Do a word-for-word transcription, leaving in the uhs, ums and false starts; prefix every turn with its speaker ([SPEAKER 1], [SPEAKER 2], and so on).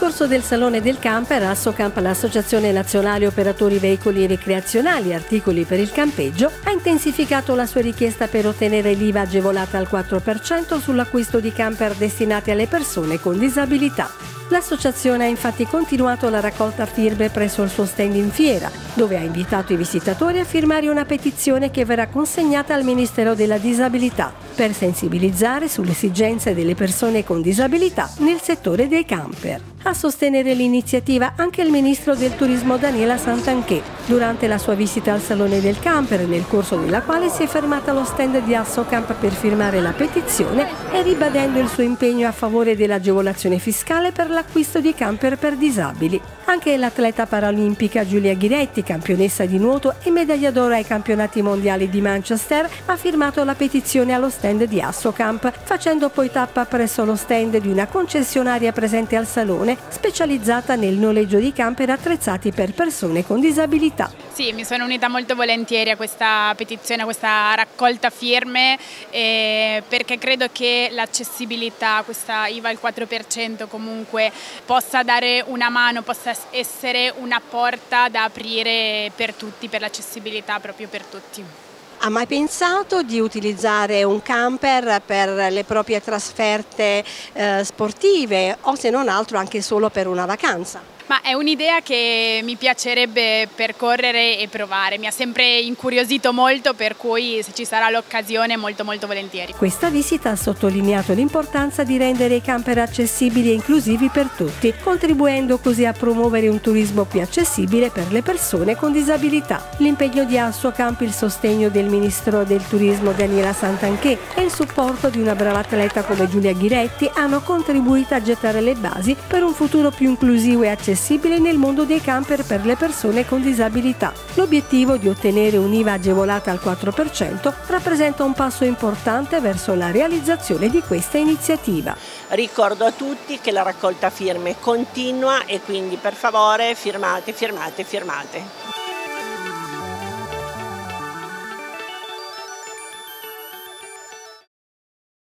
[SPEAKER 1] corso del Salone del Camper, Assocamp, l'Associazione Nazionale Operatori Veicoli Ricreazionali e Articoli per il Campeggio, ha intensificato la sua richiesta per ottenere l'I V A agevolata al quattro per cento sull'acquisto di camper destinati alle persone con disabilità. L'associazione ha infatti continuato la raccolta firme presso il suo stand in fiera, dove ha invitato i visitatori a firmare una petizione che verrà consegnata al Ministero della Disabilità per sensibilizzare sulle esigenze delle persone con disabilità nel settore dei camper. A sostenere l'iniziativa anche il ministro del Turismo Daniela Santanchè, durante la sua visita al Salone del Camper, nel corso della quale si è fermata allo stand di Assocamp per firmare la petizione e ribadendo il suo impegno a favore dell'agevolazione fiscale per l'acquisto di camper per disabili. Anche l'atleta paralimpica Giulia Ghiretti, campionessa di nuoto e medaglia d'oro ai campionati mondiali di Manchester, ha firmato la petizione allo stand di Assocamp, facendo poi tappa presso lo stand di una concessionaria presente al Salone, specializzata nel noleggio di camper attrezzati per persone con disabilità.
[SPEAKER 2] Sì, mi sono unita molto volentieri a questa petizione, a questa raccolta firme, eh, perché credo che l'accessibilità, questa I V A al quattro per cento comunque, possa dare una mano, possa essere una porta da aprire per tutti, per l'accessibilità proprio per tutti.
[SPEAKER 1] Ha mai pensato di utilizzare un camper per le proprie trasferte eh, sportive o se non altro anche solo per una vacanza?
[SPEAKER 2] Ma è un'idea che mi piacerebbe percorrere e provare, mi ha sempre incuriosito molto, per cui se ci sarà l'occasione molto molto volentieri.
[SPEAKER 1] Questa visita ha sottolineato l'importanza di rendere i camper accessibili e inclusivi per tutti, contribuendo così a promuovere un turismo più accessibile per le persone con disabilità. L'impegno di Assocamp, il sostegno del ministro del Turismo Daniela Santanchè e il supporto di una brava atleta come Giulia Ghiretti hanno contribuito a gettare le basi per un futuro più inclusivo e accessibile nel mondo dei camper per le persone con disabilità. L'obiettivo di ottenere un'I V A agevolata al quattro per cento rappresenta un passo importante verso la realizzazione di questa iniziativa.
[SPEAKER 3] Ricordo a tutti che la raccolta firme continua e quindi per favore firmate, firmate, firmate.